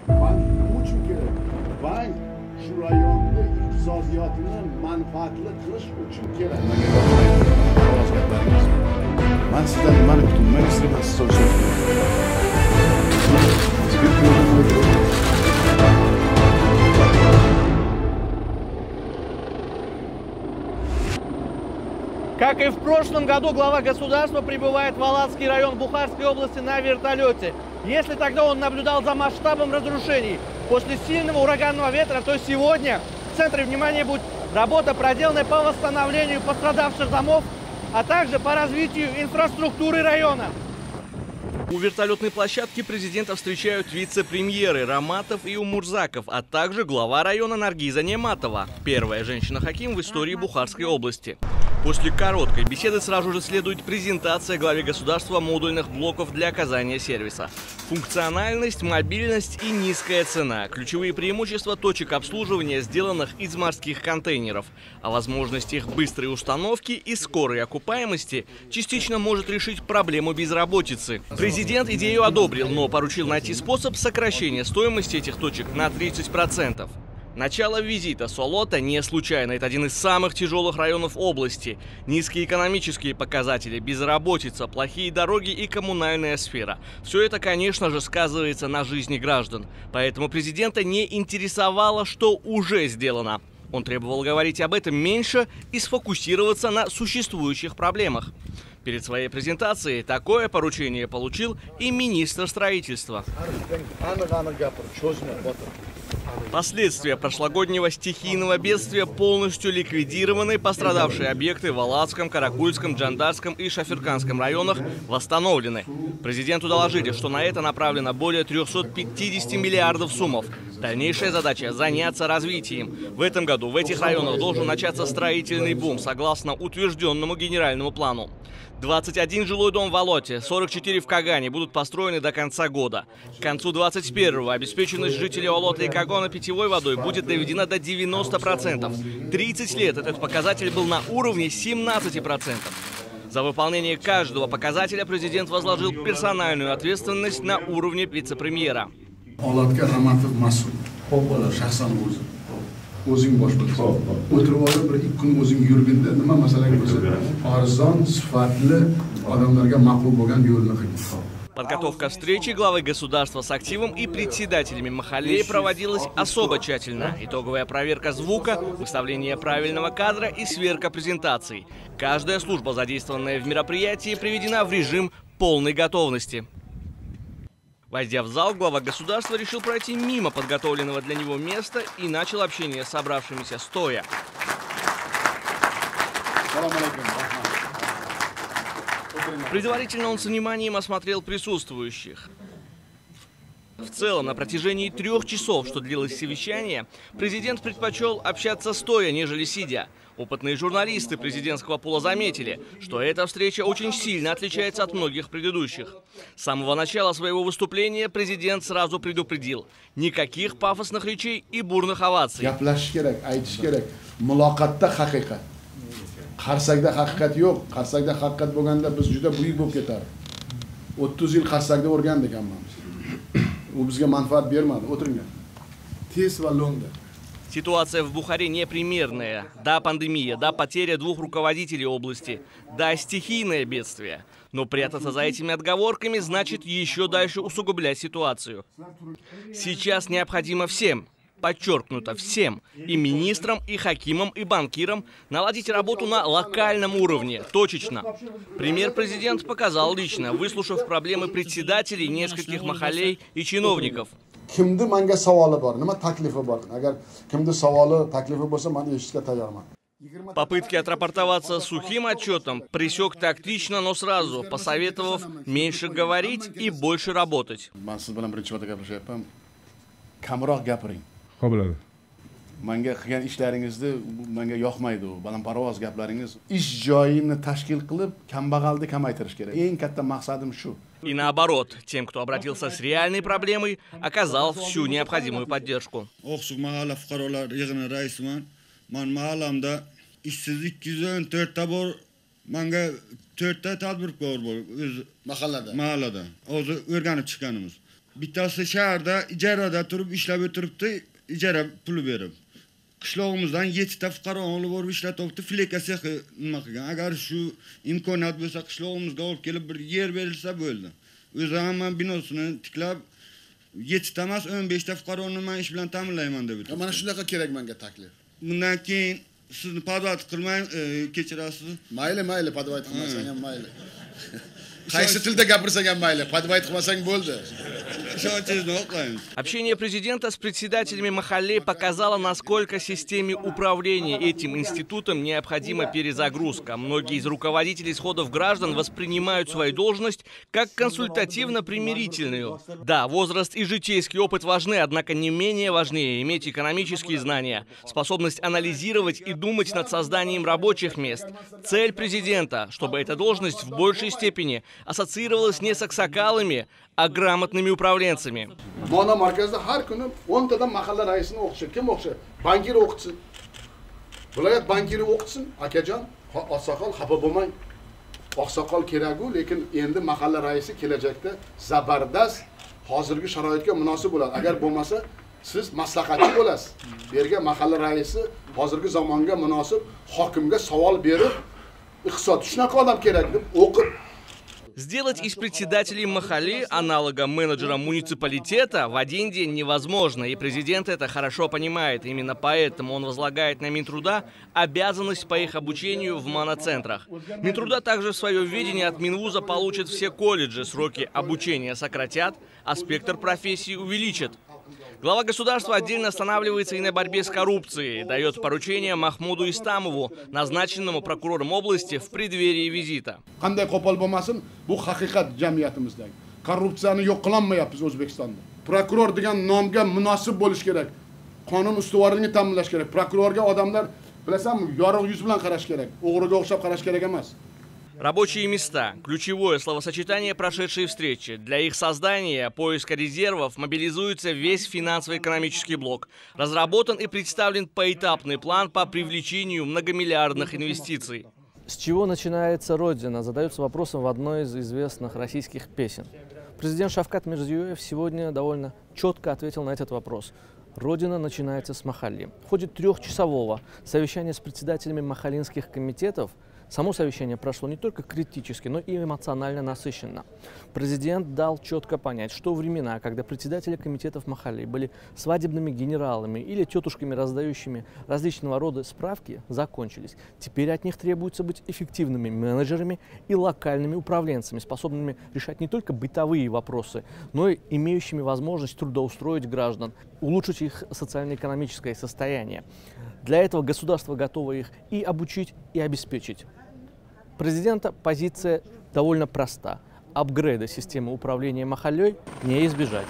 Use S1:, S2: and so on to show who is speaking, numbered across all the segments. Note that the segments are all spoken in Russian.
S1: Bank nima uchun kerak? Bank shu rayonda iqtisodiyotini manfaatli qilish uchun kerak. Men sizdan nimani kutdim? Men sizdan
S2: Как и в прошлом году, глава государства прибывает в Алатский район Бухарской области на вертолете. Если тогда он наблюдал за масштабом разрушений после сильного ураганного ветра, то сегодня в центре внимания будет работа, проделанная по восстановлению пострадавших домов, а также по развитию инфраструктуры района. У вертолетной площадки президента встречают вице-премьеры Раматов и Умурзаков, а также глава района Наргиза Нематова, первая женщина-хаким в истории Бухарской области. После короткой беседы сразу же следует презентация главе государства модульных блоков для оказания сервиса. Функциональность, мобильность и низкая цена – ключевые преимущества точек обслуживания, сделанных из морских контейнеров. А возможность их быстрой установки и скорой окупаемости частично может решить проблему безработицы. Президент идею одобрил, но поручил найти способ сокращения стоимости этих точек на 30%. Начало визита Солота не случайно. Это один из самых тяжелых районов области. Низкие экономические показатели, безработица, плохие дороги и коммунальная сфера. Все это, конечно же, сказывается на жизни граждан. Поэтому президента не интересовало, что уже сделано. Он требовал говорить об этом меньше и сфокусироваться на существующих проблемах. Перед своей презентацией такое поручение получил и министр строительства. Последствия прошлогоднего стихийного бедствия полностью ликвидированы. Пострадавшие объекты в Алатском, Каракульском, Джандарском и Шаферканском районах восстановлены. Президенту доложили, что на это направлено более 350 миллиардов сумов. Дальнейшая задача – заняться развитием. В этом году в этих районах должен начаться строительный бум, согласно утвержденному генеральному плану. 21 жилой дом в Алоте, 44 в Кагане будут построены до конца года. К концу 2021-го обеспеченность жителей Алота и Кагана питьевой водой будет доведена до 90%. 30 лет этот показатель был на уровне 17%. За выполнение каждого показателя президент возложил персональную ответственность на уровне вице-премьера.
S1: O'zing bosh bo'lsa, o'tirib olib bir 2 kun o'zing yurganda nima masala bo'lsa, arzon, sifatli, odamlarga ma'qul bo'lgan yo'lni qiling.
S2: Подготовка встречи главы государства с активом и председателями махаллей проводилась особо тщательно. Итоговая проверка звука, выставление правильного кадра и сверка презентаций. Каждая служба, задействованная в мероприятии, приведена в режим полной готовности. Войдя в зал, глава государства решил пройти мимо подготовленного для него места и начал общение с собравшимися стоя. Предварительно он с вниманием осмотрел присутствующих. В целом, на протяжении 3 часов, что длилось совещание, президент предпочел общаться стоя, нежели сидя. Опытные журналисты президентского пула заметили, что эта встреча очень сильно отличается от многих предыдущих. С самого начала своего выступления президент сразу предупредил: никаких пафосных речей и бурных оваций.
S1: Qarsakda haqiqat yo'q. Qarsakda haqiqat bo'lganda biz juda buyuk bo'lib ketardik. 30 yil Qarsakda o'rgandik hammamiz. U bizga manfaat bermadi. O'tiringlar. Tez va lo'nda.
S2: Ситуация в Бухаре непримерная. Да, пандемия, да, потеря 2 руководителей области, да, стихийное бедствие. Но прятаться за этими отговорками значит еще дальше усугублять ситуацию. Сейчас необходимо всем, подчеркнуто всем, и министрам, и хакимам, и банкирам, наладить работу на локальном уровне, точечно. Пример президент показал лично, выслушав проблемы председателей нескольких махаллей и чиновников.
S1: Kimdi menga savoli bor, nima taklifi bor? Agar kimdi savoli, taklifi bo'lsa, men eshitishga tayyorman.
S2: Попытки отрапортоваться сухим отчетом пресек тактично, но сразу, посоветовав меньше говорить и больше работать.
S1: Menga qilgan ishlaringizni menga yoqmaydi, balandparvoz gaplaringiz. Ish joyini tashkil qilib, kambag'alni kamaytirish kerak. Eng katta maqsadim shu.
S2: И наоборот, тем, кто обратился с реальной проблемой, оказал всю необходимую поддержку.
S3: Oqsuq mahalla fuqarolar yig'ini raisiman. Men mahallamda ishsizlik 214 ta bor. Menga 4 ta tadbirkor bor o'z mahallada. O'zi o'rganib chiqqanimiz. bittasi shaharda ijarada turib ishlab o'tiribdi, ijara puli berib. Qishlog'imizdan 7 ta fuqaro olib borib ishlatyapti, fleka sexi nima qilgan. Agar shu imkoniyat bo'lsa, qishlog'imizga olib kelib bir yer berilsa bo'ldi. O'zi hamma binosini tiklab 7 ta emas 15 ta fuqaroni men ish bilan ta'minlayman deb o'tdi.
S1: Mana shunaqa kerak menga taklif.
S3: Bundan keyin sizni podvat qilmang, kechirasiz.
S1: Mayli, podvat qilmasang ham mayli. Qaysi tilda gapirsak ham mayli, podvat qilmasang bo'ldi.
S2: Общение президента с председателями махаллей показало, насколько системе управления этим институтом необходима перезагрузка. Многие из руководителей сходов граждан воспринимают свою должность как консультативно-примирительную. Да, возраст и житейский опыт важны, однако не менее важнее иметь экономические знания, способность анализировать и думать над созданием рабочих мест. Цель президента, чтобы эта должность в большей степени ассоциировалась не с аксакалами, а грамотными управленцами.
S1: Mana markazda har kuni 10 tadan mahalla raisini o'qitishadi. Kim o'qitadi? Bankir o'qitsin. Viloyat bankiri o'qitsin. Akajon, oqsoqol xafa bo'lmang. Oqsoqol kerak-ku, lekin endi mahalla raisi kelajakda zabardast hozirgi sharoitga munosib bo'ladi. Agar bo'lmasa, siz maslahatchi bo'lasiz. Bu yerga mahalla raisi hozirgi zamonga munosib hokimga savol berib, iqtisod shunaqa odam kerak deb o'qib
S2: Сделать из председателей махалли аналога менеджера муниципалитета в один день невозможно, и президент это хорошо понимает. Именно поэтому он возлагает на Минтруда обязанность по их обучению в моноцентрах. Минтруда также в свое видение от Минвуза получит все колледжи, сроки обучения сократят, а спектр профессий увеличат. Глава государства отдельно останавливается и на борьбе с коррупцией, дает поручение Махмуду Истамову, назначенному прокурором области в преддверии визита.
S1: Bu haqiqat jamiyatimizdagi. Korrupsiyani yo'q qilolmayapmiz O'zbekistonda. Prokuror degan nomga munosib bo'lish kerak. Qonun ustuvorligini ta'minlash kerak. Prokurorga odamlar, bilasanmi, yorug' yuz bilan qarash kerak. O'g'riga o'xshab qarash kerak emas.
S2: Рабочие места – ключевое словосочетание прошедшей встречи. Для их создания, поиска резервов мобилизуется весь финансово-экономический блок. Разработан и представлен поэтапный план по привлечению многомиллиардных инвестиций.
S4: С чего начинается Родина? Задается вопросом в одной из известных российских песен. Президент Шавкат Мирзиёев сегодня довольно четко ответил на этот вопрос. Родина начинается с махалли. В ходе 3-часового совещания с председателями махалинских комитетов само совещание прошло не только критически, но и эмоционально насыщенно. Президент дал четко понять, что времена, когда председатели комитетов махалли были свадебными генералами или тетушками, раздающими различного рода справки, закончились. Теперь от них требуется быть эффективными менеджерами и локальными управленцами, способными решать не только бытовые вопросы, но и имеющими возможность трудоустроить граждан, улучшить их социально-экономическое состояние. Для этого государство готово их и обучить, и обеспечить. Президента позиция довольно проста. Апгрейда системы управления махаллей не избежать.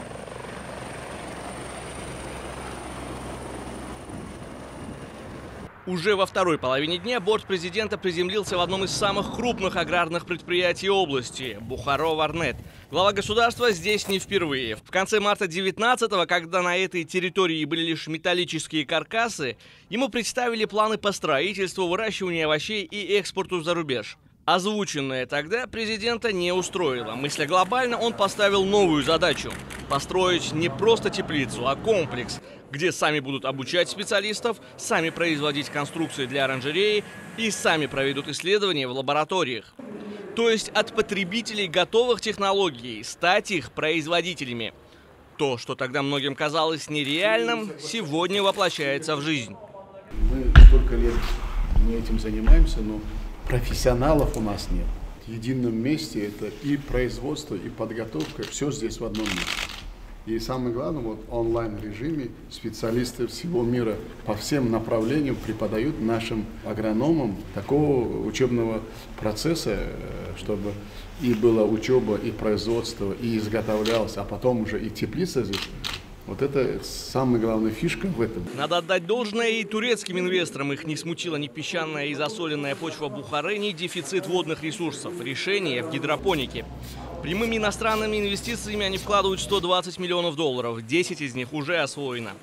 S2: Уже во второй половине дня борт президента приземлился в одном из самых крупных аграрных предприятий области – Бухаро-Варнет. Глава государства здесь не впервые. В конце марта 19-го, когда на этой территории были лишь металлические каркасы, ему представили планы по строительству, выращиванию овощей и экспорту за рубеж. Озвученное тогда президента не устроило. Мысля глобально, он поставил новую задачу – построить не просто теплицу, а комплекс, где сами будут обучать специалистов, сами производить конструкции для оранжереи и сами проведут исследования в лабораториях. То есть от потребителей готовых технологий стать их производителями. То, что тогда многим казалось нереальным, сегодня воплощается в жизнь.
S1: Мы столько лет не этим занимаемся, но профессионалов у нас нет. В едином месте это и производство, и подготовка, все здесь в одном месте. И самое главное, вот в онлайн-режиме специалисты всего мира по всем направлениям преподают нашим агрономам такого учебного процесса, чтобы и была учеба, и производство, и изготовлялось, а потом уже и теплица здесь. Вот это самая главная фишка в этом.
S2: Надо отдать должное и турецким инвесторам. Их не смутила ни песчаная и засоленная почва Бухары, ни дефицит водных ресурсов. Решение в гидропонике. Прямыми иностранными инвестициями они вкладывают $120 миллионов. 10 из них уже освоено.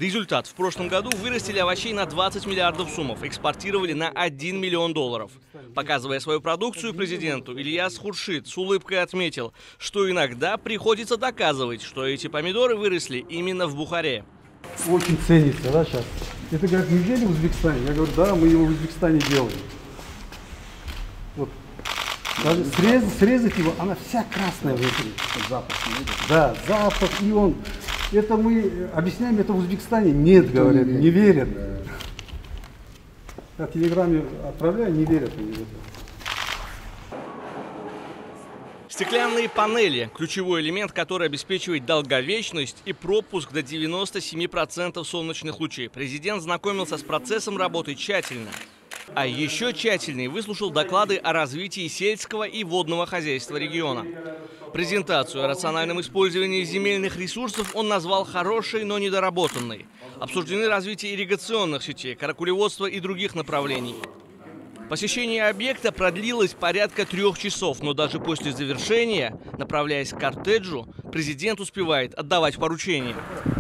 S2: Результат. В прошлом году вырастили овощей на 20 миллиардов сумов, экспортировали на 1 миллион долларов. Показывая свою продукцию президенту, Ильяс Хуршид с улыбкой отметил, что иногда приходится доказывать, что эти помидоры выросли именно в Бухаре.
S5: Очень ценится, да, сейчас. Это говорят, неужели в Узбекистане? Я говорю, да, мы его в Узбекистане делаем. Вот. Даже срезать его, она вся красная внутри.
S1: Запах.
S5: Да, запах, и он. Это мы объясняем, это в Узбекистане. Нет, говорят, не верят. Я в телеграме отправляю, не верят они в это.
S2: Стеклянные панели – ключевой элемент, который обеспечивает долговечность и пропуск до 97% солнечных лучей. Президент знакомился с процессом работы тщательно. А еще тщательнее выслушал доклады о развитии сельского и водного хозяйства региона. Презентацию о рациональном использовании земельных ресурсов он назвал хорошей, но недоработанной. Обсуждены развитие ирригационных сетей, каракулеводства и других направлений. Посещение объекта продлилось порядка 3 часов, но даже после завершения, направляясь к кортеджу, президент успевает отдавать поручения.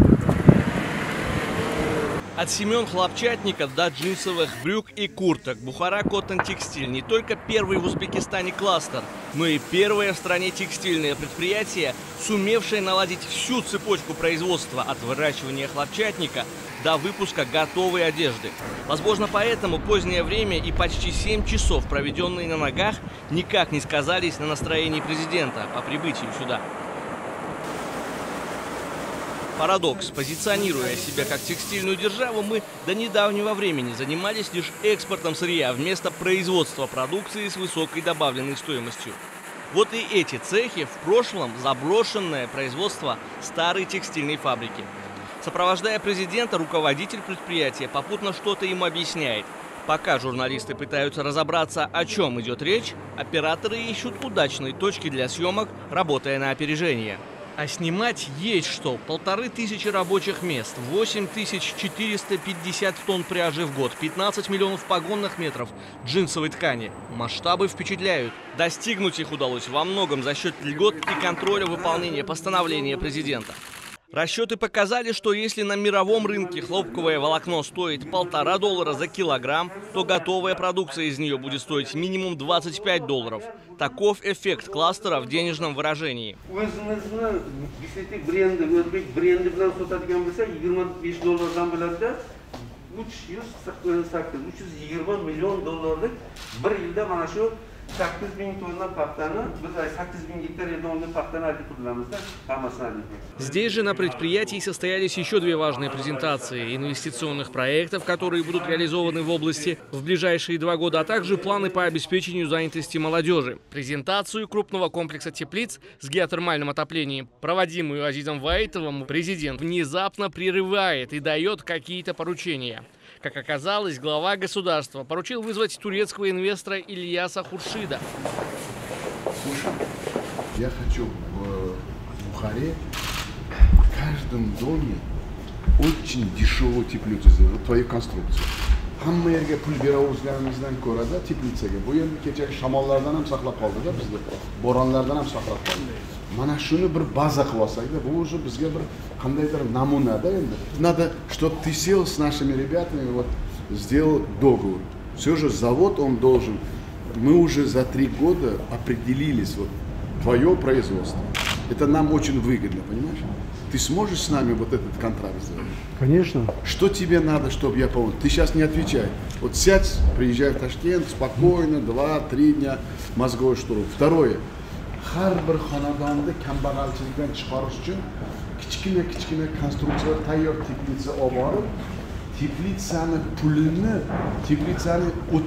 S2: От семен хлопчатников до джинсовых брюк и курток. Бухара Коттон Текстиль не только первый в Узбекистане кластер, но и первое в стране текстильное предприятие, сумевшее наладить всю цепочку производства от выращивания хлопчатника до выпуска готовой одежды. Возможно, поэтому позднее время и почти 7 часов, проведенные на ногах, никак не сказались на настроении президента по прибытию сюда. Парадокс. Позиционируя себя как текстильную державу, мы до недавнего времени занимались лишь экспортом сырья вместо производства продукции с высокой добавленной стоимостью. Вот и эти цехи в прошлом заброшенное производство старой текстильной фабрики. Сопровождая президента, руководитель предприятия попутно что-то ему объясняет. Пока журналисты пытаются разобраться, о чем идет речь, операторы ищут удачные точки для съемок, работая на опережение. А снимать есть что. 1500 рабочих мест, 8450 тонн пряжи в год, 15 миллионов погонных метров джинсовой ткани. Масштабы впечатляют. Достигнуть их удалось во многом за счет льгот и контроля выполнения постановления президента. Расчеты показали, что если на мировом рынке хлопковое волокно стоит $1,5 за килограмм, то готовая продукция из нее будет стоить минимум $25. Таков эффект кластера в денежном выражении. Здесь же на предприятии состоялись еще 2 важные презентации инвестиционных проектов, которые будут реализованы в области в ближайшие 2 года, а также планы по обеспечению занятости молодежи. Презентацию крупного комплекса теплиц с геотермальным отоплением, проводимую Азизом Ваитовым, президент внезапно прерывает и дает какие-то поручения. Как оказалось, глава государства поручил вызвать турецкого инвестора Ильяса Хуршида.
S1: Слушай, я хочу в Бухаре в каждом доме очень дешевую теплицу сделать, твою конструкцию. Hamma yerga pul bera o'zlarimizdan ko'ra-da teplitsaga. Bu endi kechagi shamollardan ham saqlab qoldi-da bizda. Bo'ronlardan ham saqlab qoldi. Mana shuni bir baza qilib olsak-da, bu уже bizga bir qandaydir namuna-da endi. Надо, чтобы ты сел с нашими ребятами, вот сделал договор. Все же завод он должен. Мы уже за 3 года определились, вот твое производство. Это нам очень выгодно, понимаешь? Ты сможешь с нами вот этот контракт сделать?
S5: Конечно.
S1: Что тебе надо, чтобы я понял? Ты сейчас не отвечай. Вот сядь, приезжай в Ташкент, спокойно, 2-3 дня мозговой штурм. Второе. Har bir xonadonda kambag'alchilikdan chiqarish uchun kichkina konstruksiyalar tayyor teplitsa olib borib, teplitsani pulini, teplitsani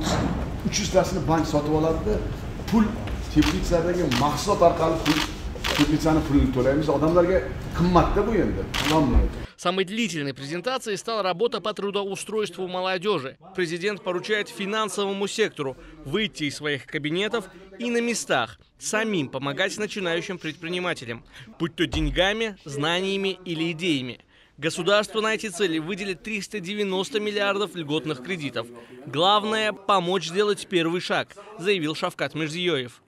S1: 300 tasini bank sotib oladi-da, pul teplitsadagi mahsulot orqali pul teplitsani pulini to'laymiz. Odamlarga qimmatda bu endi, qilolmaydi.
S2: Самой длительной презентацией стала работа по трудоустройству молодежи. Президент поручает финансовому сектору выйти из своих кабинетов и на местах самим помогать начинающим предпринимателям, будь то деньгами, знаниями или идеями. Государство на эти цели выделит 390 миллиардов льготных кредитов. Главное – помочь сделать первый шаг, заявил Шавкат Мирзиёев.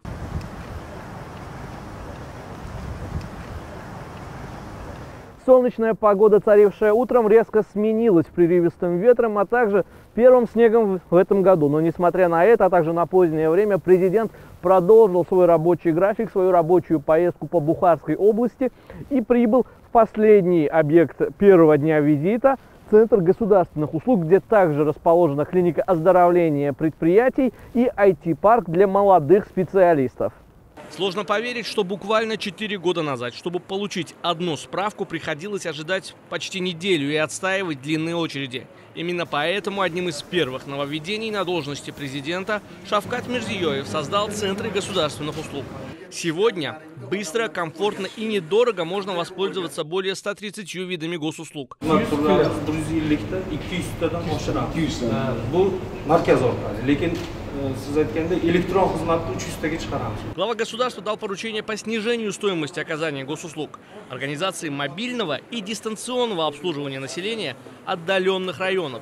S4: солнечная погода, царившая утром, резко сменилась прерывистым ветром, а также первым снегом в этом году. Но несмотря на это, а также на позднее время, президент продолжил свой рабочий график, свою рабочую поездку по Бухарской области и прибыл в последний объект первого дня визита – Центр государственных услуг, где также расположена клиника оздоровления предприятий и IT-парк для молодых специалистов.
S2: Сложно поверить, что буквально 4 года назад, чтобы получить одну справку, приходилось ожидать почти неделю и отстаивать длинные очереди. Именно поэтому одним из первых нововведений на должности президента Шавкат Мирзиёев создал Центры государственных услуг. Сегодня быстро, комфортно и недорого можно воспользоваться более 130 видами госуслуг. Глава государства дал поручение по снижению стоимости оказания госуслуг, организации мобильного и дистанционного обслуживания населения отдаленных районов.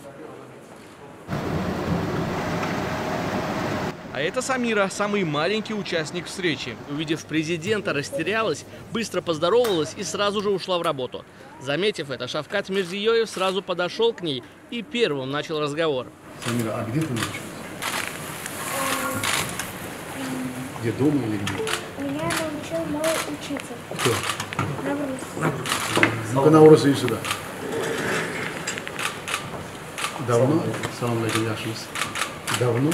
S2: А это Самира, самый маленький участник встречи. Увидев президента, растерялась, быстро поздоровалась и сразу же ушла в работу. Заметив это, Шавкат Мирзиёев сразу подошел к ней и первым начал разговор.
S1: Самира, а где ты училась? Где, дома или где?
S6: Меня научил мой учитель.
S1: Кто?
S6: Навруз.
S1: Ну-ка, Навруз, иди сюда. Давно? Салам алейкум, Яшис. Давно?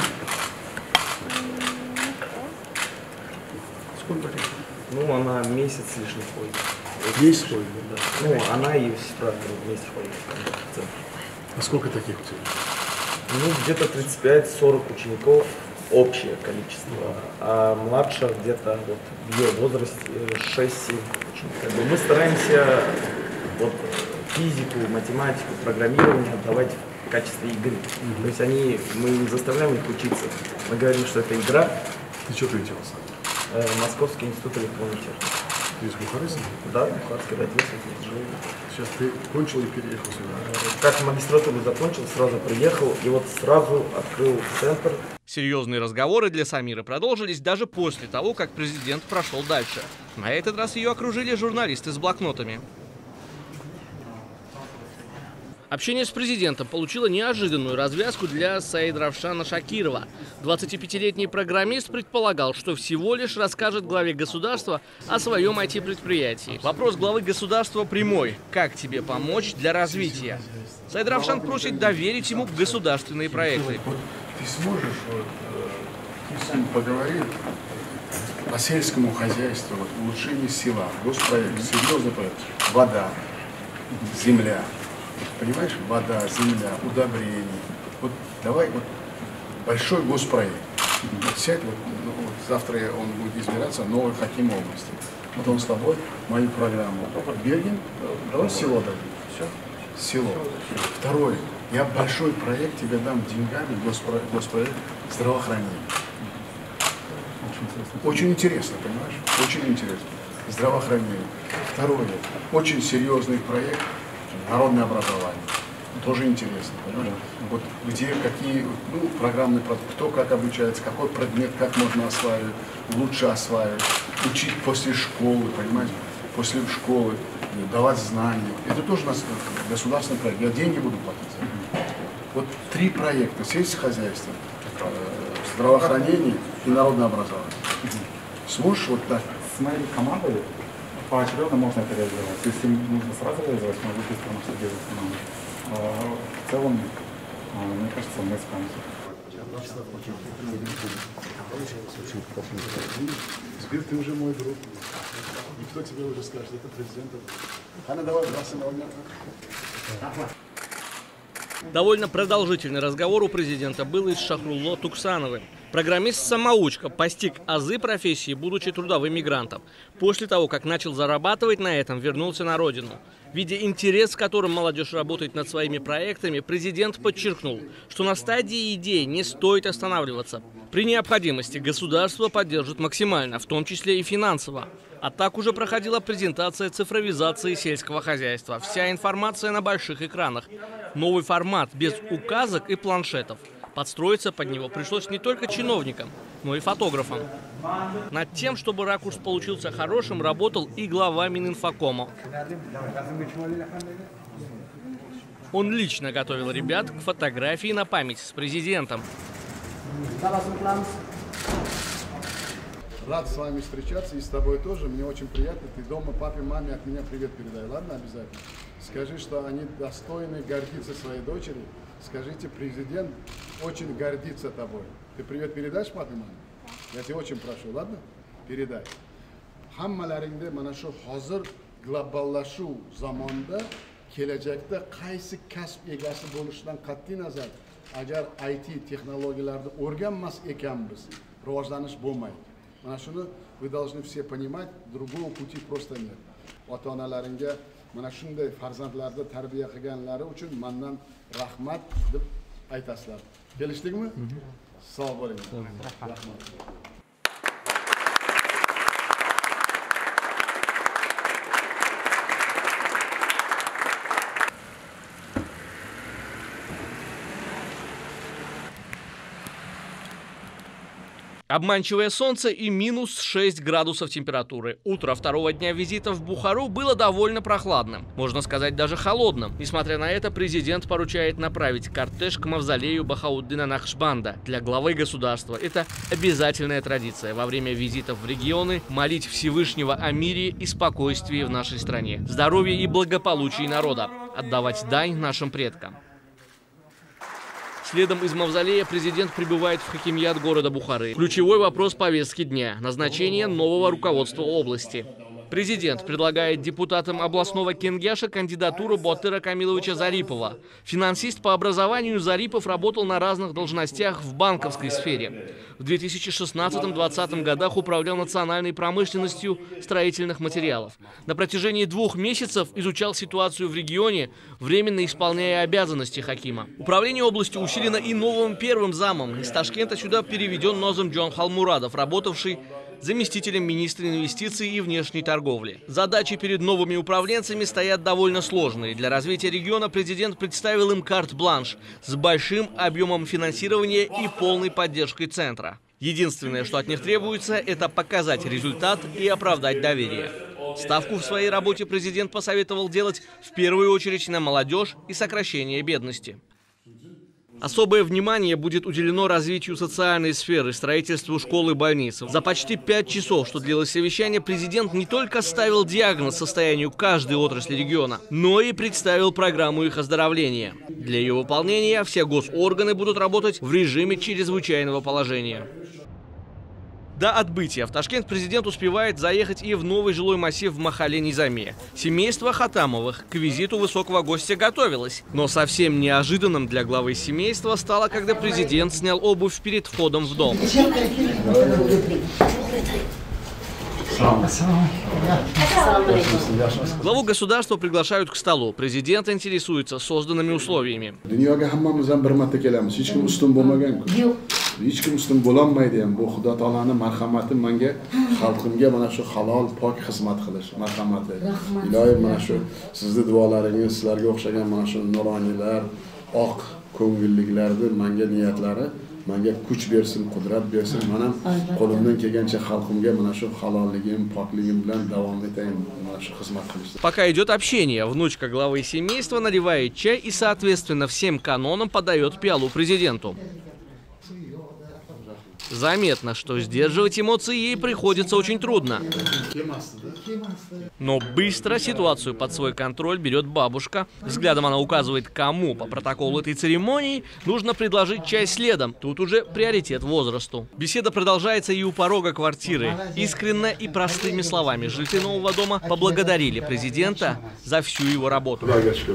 S1: Сколько лет?
S7: Ну, она месяц с лишним ходит.
S1: Месяц ходит?
S7: Да. Ну, она и сестра вместе ходят в центр.
S1: А сколько таких у тебя?
S7: Ну, где-то 35-40 учеников, общее количество. А младших где-то вот в ее возрасте 6-7 учеников. Мы стараемся вот физику, математику, программирование отдавать в качестве игры. То есть мы не заставляем их учиться. Мы говорим, что это игра.
S1: Ты что учился?
S7: Московский институт электронной техники.
S1: Ты из Бухареста?
S7: Да, Бухарский, родился здесь, жил.
S1: Сейчас ты кончил и переехал сюда?
S7: Как магистратуру закончил, сразу приехал и вот сразу открыл центр.
S2: Серьезные разговоры для Самиры продолжились даже после того, как президент прошел дальше. На этот раз ее окружили журналисты с блокнотами. Общение с президентом получило неожиданную развязку для Саидравшана Шакирова. 25-летний программист предполагал, что всего лишь расскажет главе государства о своем IT-предприятии. Вопрос главы государства прямой. Как тебе помочь для развития? Саидравшан просит доверить ему государственные проекты.
S1: Вот ты сможешь, ты с ним поговорил по сельскому хозяйству, вот, улучшение села, госпроект, серьезный проект, вода, земля. Понимаешь, вода, земля, удобрения. Вот давай вот большой госпроект. Вот сядь, вот завтра он будет избираться новой хаким области. Вот он с тобой мою программу. Берген, давай село дадим. Все. Село. Второе. Я большой проект тебе дам деньгами, госпроект здравоохранения. Очень интересно, понимаешь? Очень интересно. Здравоохранение. Второе. Очень серьезный проект. Народное образование. Тоже интересно, понимаешь? Вот где, какие, программные продукты, кто как обучается, какой предмет, как можно осваивать, лучше осваивать, учить после школы, понимаете? После школы, давать знания. Это тоже у нас государственный проект. Я деньги буду платить. Вот 3 проекта: сельское хозяйство, здравоохранение и народное образование. Сможешь вот так?
S8: С моей командой поочередно можно это реализовать. Если нужно сразу реализовать, мы быстро все делать команду. В целом, мне кажется, мы справимся.
S1: Теперь ты уже мой друг. Никто тебе уже скажет, это президент. Хана, давай, бросаем.
S2: Довольно продолжительный разговор у президента был и с Шахрулло Туксановым. Программист-самоучка постиг азы профессии, будучи трудовым мигрантом. После того, как начал зарабатывать на этом, вернулся на родину. Видя интерес, с которым молодежь работает над своими проектами, президент подчеркнул, что на стадии идей не стоит останавливаться. При необходимости государство поддержит максимально, в том числе и финансово. А так уже проходила презентация цифровизации сельского хозяйства. Вся информация на больших экранах. Новый формат, без указок и планшетов. Подстроиться под него пришлось не только чиновникам, но и фотографам.
S4: Над тем, чтобы ракурс получился хорошим, работал и глава Мининфокома. Он лично готовил ребят к фотографии на память с президентом.
S1: Рад с вами встречаться и с тобой тоже. Мне очень приятно. Ты дома папе, маме от меня привет передай. Ладно, обязательно. Скажи, что они достойны гордиться своей дочерью. Скажите, президент очень гордится тобой. Ты привет передашь папе, маме? Я тебя очень прошу, ладно? Передай. Hammalaringda mana shu hozir globallashuv zamonda kelajakda qaysi kasb egasi bo'lishidan qat'iy nazar agar IT texnologiyalarni o'rganmas ekanmiz, rivojlanish bo'lmaydi. Mana shuni вы должны все понимать, другого пути просто нет. Ota-onalaringga mana shunday farzandlarni tarbiya qilganlari uchun mendan rahmat deb aytasizlar. Kelishdikmi? Sog' bo'linglar. Rahmat.
S4: Обманчивое солнце и минус 6 градусов температуры. Утро второго дня визита в Бухару было довольно прохладным, можно сказать, даже холодным. Несмотря на это, президент поручает направить кортеж к мавзолею Бахауддина Нахшбанда. Для главы государства это обязательная традиция во время визитов в регионы молить Всевышнего о мире и спокойствии в нашей стране, здоровье и благополучии народа, отдавать дань нашим предкам. Следом из мавзолея президент прибывает в Хакимият города Бухары. Ключевой вопрос повестки дня – назначение нового руководства области. Президент предлагает депутатам областного Кенгяша кандидатуру Батыра Камиловича Зарипова. Финансист по образованию, Зарипов работал на разных должностях в банковской сфере. В 2016-2020 годах управлял национальной промышленностью строительных материалов. На протяжении 2 месяцев изучал ситуацию в регионе, временно исполняя обязанности хакима. Управление областью усилено и новым первым замом. Из Ташкента сюда переведен Нозым Джон Халмурадов, работавший заместителем министра инвестиций и внешней торговли. Задачи перед новыми управленцами стоят довольно сложные. Для развития региона президент представил им карт-бланш с большим объемом финансирования и полной поддержкой центра. Единственное, что от них требуется, это показать результат и оправдать доверие. Ставку в своей работе президент посоветовал делать в первую очередь на молодежь и сокращение бедности. Особое внимание будет уделено развитию социальной сферы, строительству школ и больниц. За почти 5 часов, что длилось совещание, президент не только ставил диагноз состоянию каждой отрасли региона, но и представил программу их оздоровления. Для ее выполнения все госорганы будут работать в режиме чрезвычайного положения. До отбытия в Ташкент президент успевает заехать и в новый жилой массив в Махале Низаме. Семейство Хатамовых к визиту высокого гостя готовилось. Но совсем неожиданным для главы семейства стало, когда президент снял обувь перед входом в дом. Главу государства приглашают к столу. Президент интересуется созданными условиями.
S1: Hech kim ustun bo'lolmaydi ham. Bu Xudo taolaning marhamati menga, xalqimga mana shu halol, pok xizmat qilish marhamati. Iloyim mana shu sizning duolaringiz, sizlarga o'xshagan mana shu nuroniylar, oq ko'ngilliklarni menga niyatlari menga kuch bersin, qudrat bersin. Men ham qo'limdan kelgancha xalqimga mana shu halolligim, pokligim bilan davom etayin, mana shu xizmat qilishda.
S4: Пока идет общение, внучка главы семейства наливает чай и, соответственно, всем канонам подает пиалу президенту. Заметно, что сдерживать эмоции ей приходится очень трудно. Но быстро ситуацию под свой контроль берет бабушка. Взглядом она указывает, кому по протоколу этой церемонии нужно предложить чай следом. Тут уже приоритет возрасту. Беседа продолжается и у порога квартиры. Искренне и простыми словами жильцы нового дома поблагодарили президента за всю его работу.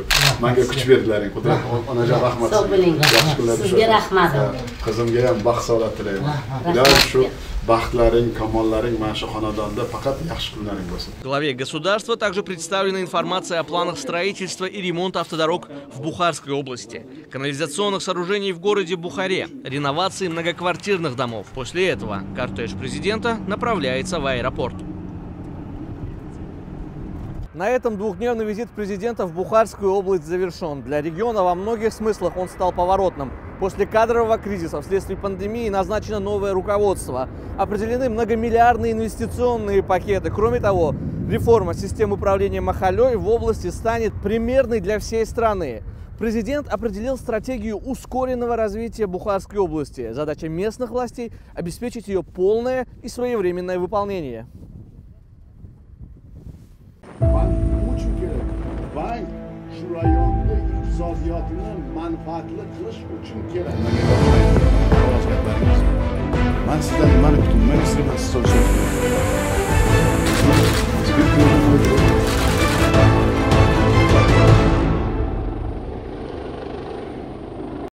S4: Главе государства также представлена информация о планах строительства и ремонта автодорог в Бухарской области, канализационных сооружений в городе Бухаре, реновации многоквартирных домов. После этого кортеж президента направляется в аэропорт.
S2: На этом 2-дневный визит президента в Бухарскую область завершен. Для региона во многих смыслах он стал поворотным. После кадрового кризиса вследствие пандемии назначено новое руководство. Определены многомиллиардные инвестиционные пакеты. Кроме того, реформа системы управления Махалей в области станет примерной для всей страны. Президент определил стратегию ускоренного развития Бухарской области. Задача местных властей – обеспечить ее полное и своевременное выполнение.
S1: Shu rayonda iqtisodiyotini manfaatli qilish uchun kerak.